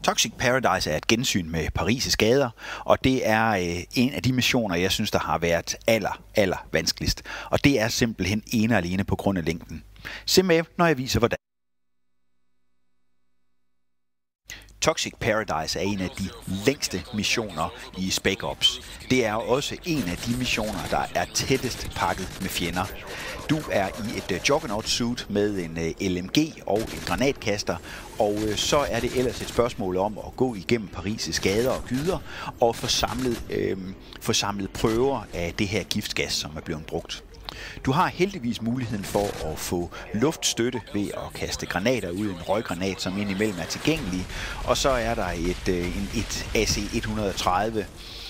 Toxic Paradise er et gensyn med Paris' gader, og det er en af de missioner, jeg synes, der har været aller vanskeligst. Og det er simpelthen ene og alene på grund af længden. Se med, når jeg viser, hvordan. Toxic Paradise er en af de længste missioner i Spec Ops. Det er også en af de missioner, der er tættest pakket med fjender. Du er i et Juggernaut-suit med en LMG og en granatkaster, og så er det ellers et spørgsmål om at gå igennem Paris' gader og gyder og få samlet prøver af det her giftgas, som er blevet brugt. Du har heldigvis muligheden for at få luftstøtte ved at kaste granater ud, en røggranat, som indimellem er tilgængelig, og så er der et AC-130,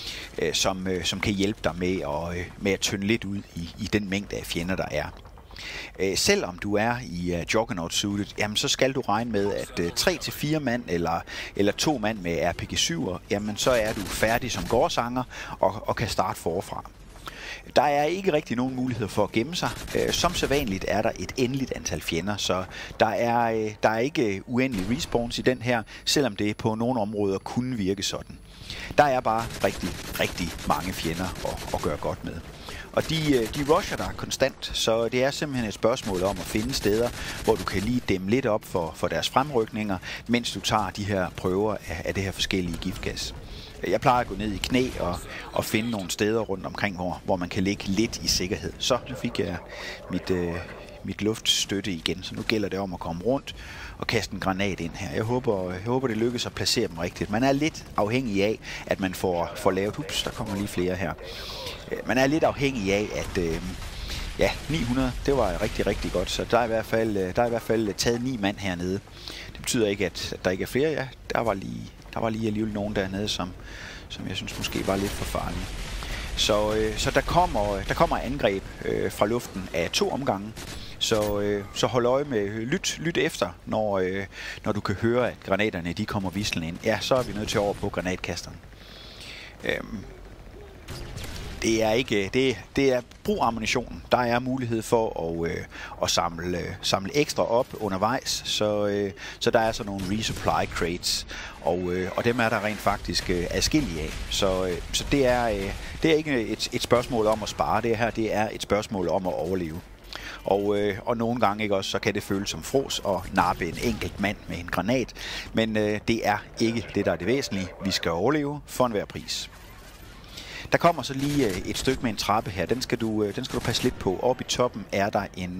som kan hjælpe dig med at tynde lidt ud i den mængde af fjender, der er. Selvom du er i Juggernaut-suitet, jamen så skal du regne med, at 3-4 mand eller 2 mand med RPG-7'er, jamen så er du færdig som gårdsanger og kan starte forfra. Der er ikke rigtig nogen mulighed for at gemme sig. Som sædvanligt er der et endeligt antal fjender, så der er ikke uendelig respawns i den her, selvom det på nogle områder kunne virke sådan. Der er bare rigtig mange fjender at gøre godt med. Og de rusher dig konstant, så det er simpelthen et spørgsmål om at finde steder, hvor du kan lige dæmme lidt op for deres fremrykninger, mens du tager de her prøver af det her forskellige giftgas. Jeg plejer at gå ned i knæ og finde nogle steder rundt omkring, hvor man kan ligge lidt i sikkerhed. Så nu fik jeg mit luftstøtte igen, så nu gælder det om at komme rundt og kaste en granat ind her. Jeg håber det lykkes at placere dem rigtigt. Man er lidt afhængig af, at man får lavet... Ups, der kommer lige flere her. Man er lidt afhængig af, at 900, det var rigtig godt, så der er i hvert fald taget 9 mand hernede. Det betyder ikke, at der ikke er flere. Ja, der var lige alligevel nogen dernede, som jeg synes måske var lidt for farlige. Så der kommer angreb fra luften af 2 omgange. Så hold øje med, lyt efter, når du kan høre, at granaterne de kommer vislen ind. Ja, så er vi nødt til over på granatkasteren. Det er brug ammunition. Der er mulighed for at samle ekstra op undervejs, så der er så nogle resupply crates, og dem er der rent faktisk adskillige af. Så det er ikke et spørgsmål om at spare det her, det er et spørgsmål om at overleve. Og nogle gange ikke også, så kan det føles som frås at nappe en enkelt mand med en granat, men det er ikke det, der er det væsentlige. Vi skal overleve for enhver pris. Der kommer så lige et stykke med en trappe her. Den skal du passe lidt på. Oppe i toppen er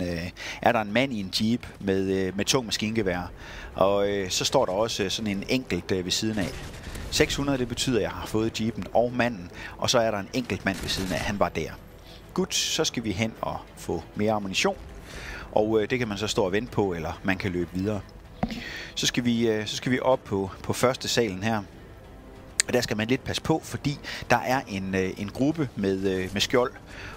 der en mand i en jeep med tung maskingevær. Og så står der også sådan en enkelt ved siden af. 600, det betyder, at jeg har fået jeepen og manden. Og så er der en enkelt mand ved siden af. Han var der. Godt, så skal vi hen og få mere ammunition. Og det kan man så stå og vente på, eller man kan løbe videre. Så skal vi op på første salen her. Og der skal man lidt passe på, fordi der er en gruppe med skjold.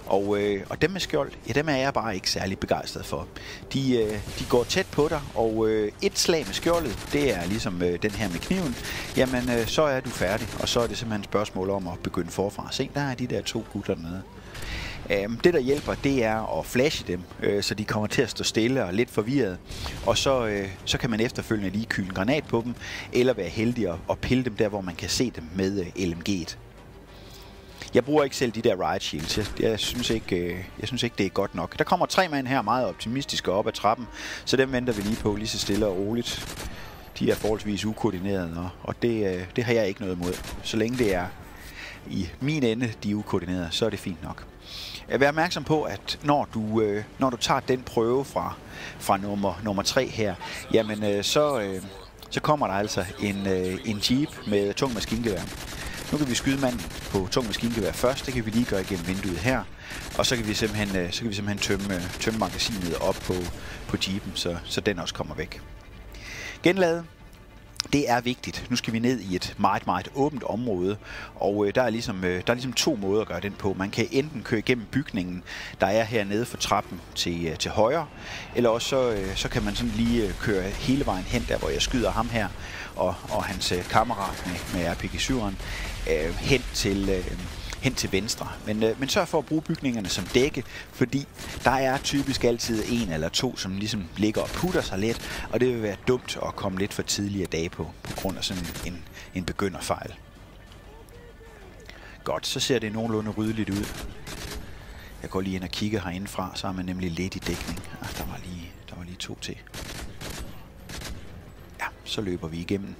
Og dem med skjold, ja, dem er jeg bare ikke særlig begejstret for. De går tæt på dig, og et slag med skjoldet, det er ligesom den her med kniven. Jamen, så er du færdig, og så er det simpelthen et spørgsmål om at begynde forfra. Se, der er de der 2 gutter dernede. Det, der hjælper, det er at flashe dem, så de kommer til at stå stille og lidt forvirret. Og så kan man efterfølgende lige kyle en granat på dem, eller være heldig at pille dem der, hvor man kan se dem med LMG'et. Jeg bruger ikke selv de der riot shields. Jeg synes ikke, det er godt nok. Der kommer 3 mand her, meget optimistiske op ad trappen, så dem venter vi lige på, lige så stille og roligt. De er forholdsvis ukoordinerede, og det har jeg ikke noget imod. Så længe det er i min ende, de er ukoordinerede, så er det fint nok. Vær opmærksom på, at når du tager den prøve fra nummer 3 her, jamen så kommer der altså en jeep med tung maskingevær. Nu kan vi skyde manden på tung maskingevær først. Det kan vi lige gøre igennem vinduet her, og så kan vi simpelthen tømme magasinet op på jeepen, så den også kommer væk. Genlade. Det er vigtigt. Nu skal vi ned i et meget åbent område, og der er ligesom 2 måder at gøre den på. Man kan enten køre igennem bygningen, der er hernede for trappen til højre, eller også så kan man sådan lige køre hele vejen hen, der hvor jeg skyder ham her, og hans kammerat med RPG-7'eren, hen hen til venstre. Men sørg for at bruge bygningerne som dække, fordi der er typisk altid en eller to, som ligesom ligger og putter sig lidt, og det vil være dumt at komme lidt for tidligere dage på grund af sådan en begynderfejl. Godt, så ser det nogenlunde ryddeligt ud. Jeg går lige ind og kigger herindefra, så er man nemlig lidt i dækning. Der var lige 2 til. Ja, så løber vi igennem.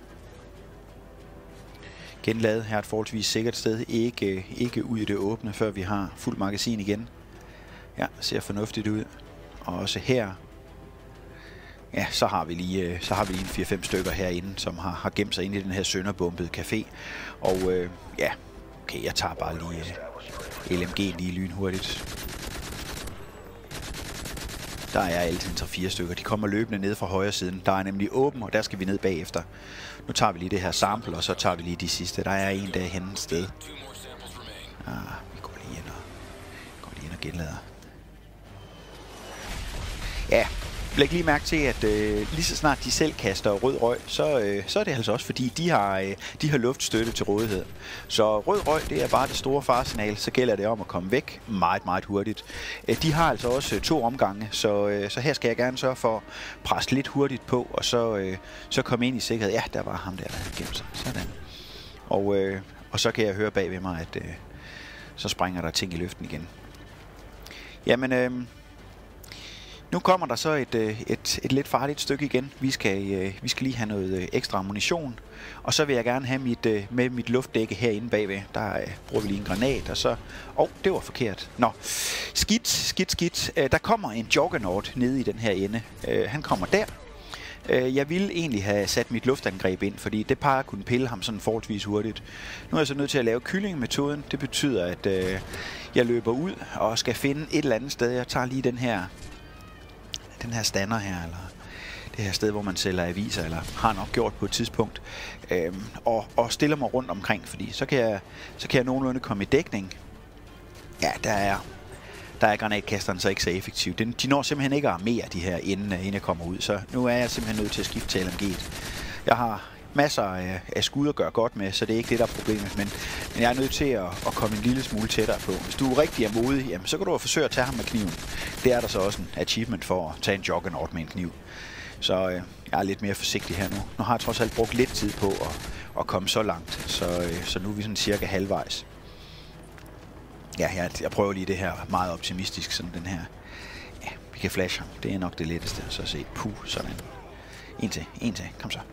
Genlade her et forholdsvis sikkert sted. Ikke ud i det åbne, før vi har fuld magasin igen. Ja, ser fornuftigt ud. Og også her. Ja, så har vi lige en 4-5 stykker herinde, som har gemt sig ind i den her sønderbombede café. Og ja, okay, jeg tager bare lige LMG lige lynhurtigt. Der er altid 3-4 stykker. De kommer løbende ned fra højre siden. Der er nemlig åben, og der skal vi ned bagefter. Nu tager vi lige det her sample, og så tager vi lige de sidste. Der er en derhenne et sted. Vi går lige ind og genlader. Ja, læg lige mærke til, at lige så snart de selv kaster rød røg, så er det altså også fordi, de har luftstøtte til rådighed. Så rød røg, det er bare det store faresignal, så gælder det om at komme væk meget, meget hurtigt. De har altså også 2 omgange, så her skal jeg gerne sørge for at presse lidt hurtigt på, og så komme ind i sikkerhed. Ja, der var ham der havde gemt sig. Sådan. Og så kan jeg høre bag ved mig, at så springer der ting i luften igen. Jamen, nu kommer der så et lidt farligt stykke igen. Vi skal lige have noget ekstra ammunition. Og så vil jeg gerne have mit luftdække herinde bagved. Der bruger vi lige en granat, og så... det var forkert. Nå, skidt. Der kommer en Juggernaut nede i den her ende. Han kommer der. Jeg ville egentlig have sat mit luftangreb ind, fordi det plejer at kunne pille ham sådan forholdsvis hurtigt. Nu er jeg så nødt til at lave kyllingemetoden. Det betyder, at jeg løber ud og skal finde et eller andet sted. Jeg tager lige den her stander her, eller det her sted, hvor man sælger aviser, eller har nok gjort på et tidspunkt, og stiller mig rundt omkring, fordi så kan jeg nogenlunde komme i dækning. Ja, der er granatkasteren så ikke så effektiv. De når simpelthen ikke at armere de her, inden jeg kommer ud, så nu er jeg simpelthen nødt til at skifte til LMG'et. Jeg har masser af skud at gøre godt med, så det er ikke det, der er problemet, men jeg er nødt til at komme en lille smule tættere på. Hvis du er rigtig modig, jamen, så kan du forsøge at tage ham med kniven. Det er der så også en achievement for at tage en Juggernaut med en kniv. Så jeg er lidt mere forsigtig her nu. Nu har jeg trods alt brugt lidt tid på at komme så langt, så nu er vi sådan cirka halvvejs. Ja, jeg prøver lige det her meget optimistisk, sådan den her. Ja, vi kan flashe ham. Det er nok det letteste. Så se, sådan. En til. Kom så.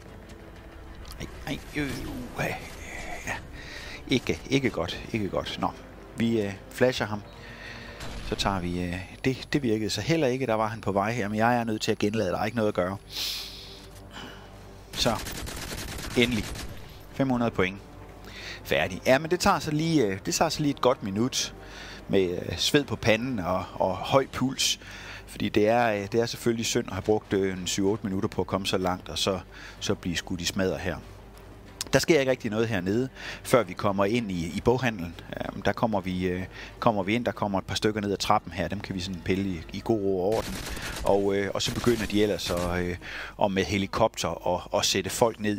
Ja. Ikke godt. Nå, vi flasher ham. Så tager vi... Det virkede så heller ikke, der var han på vej her, men jeg er nødt til at genlade, der er ikke noget at gøre. Så, endelig. 500 point. Færdig. Ja, men det tager så lige et godt minut med sved på panden og høj puls. Fordi det er selvfølgelig synd at have brugt 7-8 minutter på at komme så langt, og så blive skudt i smadder her. Der sker ikke rigtig noget hernede, før vi kommer ind i boghandlen. Der kommer vi ind, der kommer et par stykker ned ad trappen her, dem kan vi sådan pille i god ro og orden. Og så begynder de ellers at med helikopter at sætte folk ned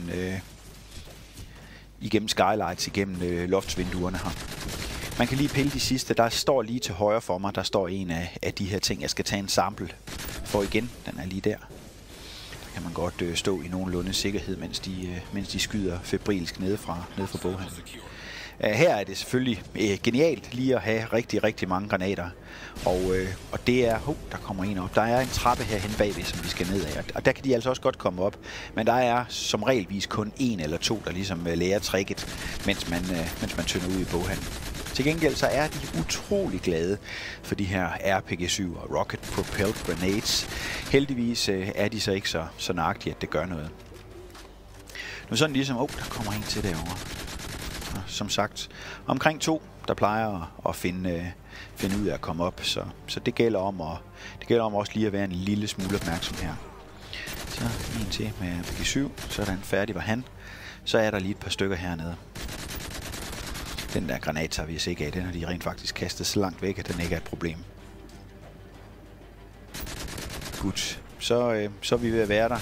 igennem skylights, igennem loftsvinduerne her. Man kan lige pille de sidste. Der står lige til højre for mig, der står en af de her ting, jeg skal tage en sample for igen. Den er lige der. Kan man godt stå i nogenlunde sikkerhed, mens de skyder febrilsk nede fra boghandlen. Her er det selvfølgelig genialt lige at have rigtig, rigtig mange granater. Og det er... der kommer en op. Der er en trappe herhen bagved, som vi skal ned af. Og der kan de altså også godt komme op. Men der er som regelvis kun 1 eller 2, der ligesom lærer tricket, mens man tynder ud i boghandlen. Til gengæld så er de utrolig glade for de her RPG-7 og Rocket Propelled Grenades. Heldigvis er de så ikke så nøjagtige, at det gør noget. Nu sådan ligesom, der kommer en til derovre. Og som sagt, omkring 2, der plejer at finde ud af at komme op. Så det gælder om også lige at være en lille smule opmærksom her. Så en til med RPG-7, sådan færdig var han. Så er der lige et par stykker hernede. Den der granat tager vi ikke af. Den har de rent faktisk kastet så langt væk, at den ikke er et problem. Godt. Så er vi ved at være der.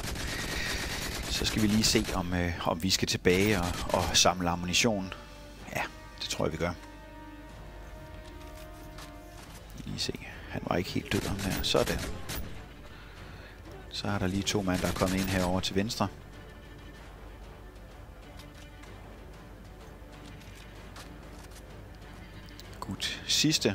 Så skal vi lige se, om vi skal tilbage og samle ammunition. Ja, det tror jeg, vi gør. Lige se. Han var ikke helt død om der. Sådan. Så er der lige 2 mand, der er kommet ind herover til venstre. Godt. Sidste.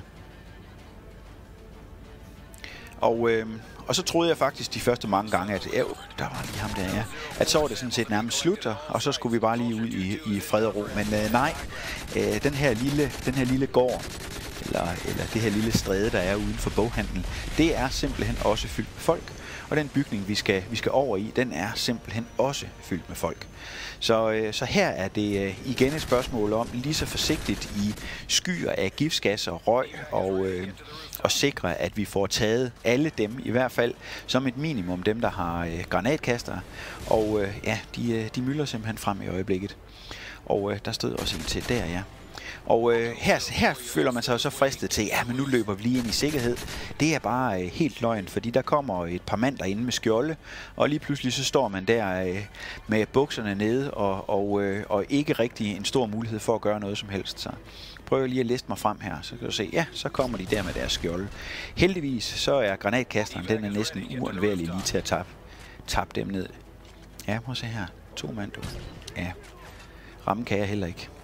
Og så troede jeg faktisk de første mange gange, at der var lige ham der, ja. At så var det sådan set nærmest slut, og så skulle vi bare lige ud i fred og ro. Men nej, den her lille gård, eller det her lille stræde, der er uden for boghandlen, det er simpelthen også fyldt med folk. Og den bygning, vi skal over i, den er simpelthen også fyldt med folk. Så her er det igen et spørgsmål om lige så forsigtigt i skyer af giftsgas og røg og sikre, at vi får taget alle dem, i hvert fald som et minimum, dem der har granatkaster. Og ja, de mylder simpelthen frem i øjeblikket. Og der stod også en til der, ja. Og her føler man sig så fristet til, ja, men nu løber vi lige ind i sikkerhed. Det er bare helt løgn, fordi der kommer et par mand derinde med skjolde, og lige pludselig så står man der med bukserne nede, og ikke rigtig en stor mulighed for at gøre noget som helst. Så prøv lige at liste mig frem her, så kan du se, ja, så kommer de der med deres skjolde. Heldigvis så er granatkasteren, den er næsten uundværlig lige til at tappe dem ned. Ja, prøv at se her. 2 mand, du. Ja, ramme kan jeg heller ikke.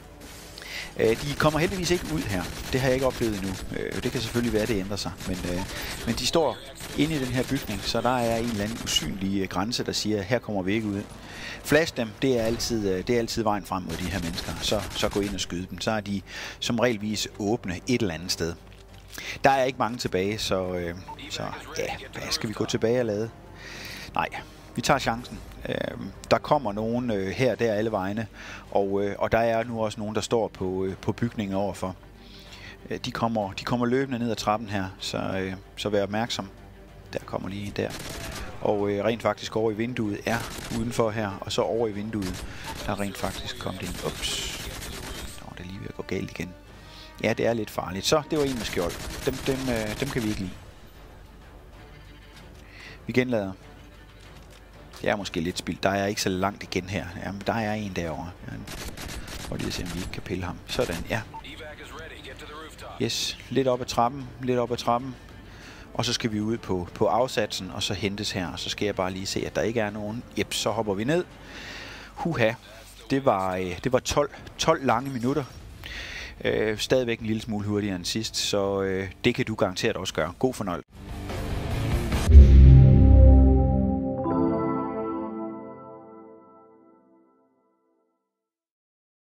De kommer heldigvis ikke ud her. Det har jeg ikke oplevet endnu. Det kan selvfølgelig være, at det ændrer sig. Men de står inde i den her bygning, så der er en eller anden usynlig grænse, der siger, at her kommer vi ikke ud. Flash dem, det er altid vejen frem mod de her mennesker. Så gå ind og skyde dem. Så er de som regelvis åbne et eller andet sted. Der er ikke mange tilbage, så ja, hvad skal vi gå tilbage og lade? Nej, vi tager chancen. Der kommer nogen her der alle vegne, og der er nu også nogen, der står på bygningen overfor. De kommer løbende ned ad trappen her, så vær opmærksom. Der kommer lige en der. Og rent faktisk over i vinduet er udenfor her, og så over i vinduet, der er rent faktisk kommet ind. Ups. Nå, det er lige ved at gå galt igen. Ja, det er lidt farligt. Så, det var en med skjold. Dem kan vi ikke lide. Vi genlader. Det er måske lidt spildt. Der er ikke så langt igen her. Jamen, der er en derovre. Prøv lige at se, om vi ikke kan pille ham. Sådan, ja. Yes, lidt op ad trappen. Og så skal vi ud på afsatsen, og så hentes her. Og så skal jeg bare lige se, at der ikke er nogen. Jep, så hopper vi ned. Huha. Det var 12 lange minutter. Stadigvæk en lille smule hurtigere end sidst, så det kan du garanteret også gøre. God fornøjelse.